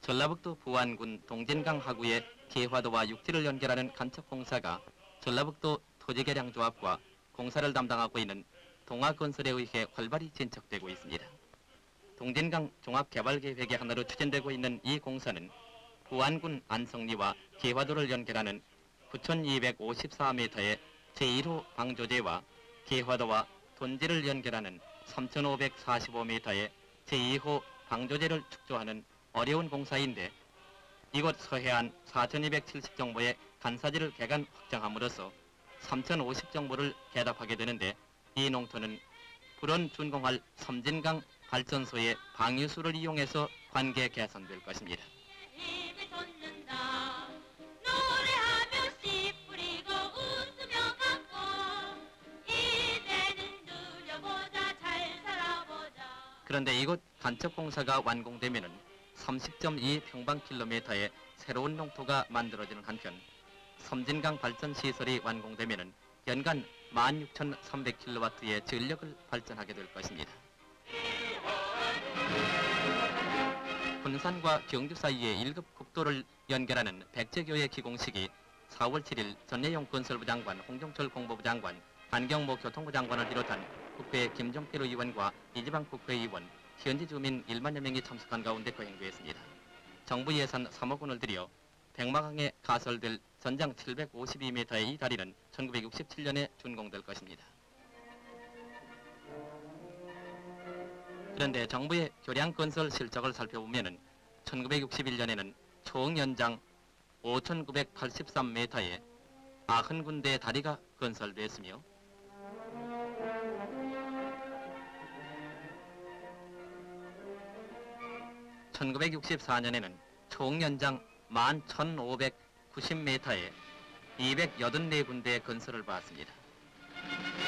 전라북도 부안군 동진강 하구의 계화도와 육지를 연결하는 간척공사가 전라북도 토지개량조합과 공사를 담당하고 있는 동아건설에 의해 활발히 진척되고 있습니다. 동진강 종합개발계획의 하나로 추진되고 있는 이 공사는 부안군 안성리와 계화도를 연결하는 9,254m의 제1호 방조제와 계화도와 돈지를 연결하는 3,545m의 제2호 방조제를 축조하는 어려운 공사인데, 이곳 서해안 4,270정보의 간사지를 개간 확장함으로써 3,050정보를 개답하게 되는데, 이 농토는 불원 준공할 섬진강 발전소의 방유수를 이용해서 관계 개선될 것입니다. 그런데 이곳 간척공사가 완공되면 30.2평방킬로미터의 새로운 농토가 만들어지는 한편, 섬진강 발전시설이 완공되면 연간 16,300kW의 전력을 발전하게 될 것입니다. 군산과 경주 사이의 1급 국도를 연결하는 백제교의 기공식이 4월 7일 전내용 건설부 장관, 홍종철 공보부 장관, 안경모 교통부 장관을 비롯한 국회 김종필 의원과 이지방 국회의원, 현지 주민 1만여 명이 참석한 가운데 거행되었습니다. 정부 예산 3억 원을 들여 백마강에 가설될 전장 752m의 이 다리는 1967년에 준공될 것입니다. 그런데 정부의 교량 건설 실적을 살펴보면 1961년에는 총 연장 5,983m의 90군데의 다리가 건설됐으며, 1964년에는 총 연장 11,590m의 284군데의 건설을 받았습니다.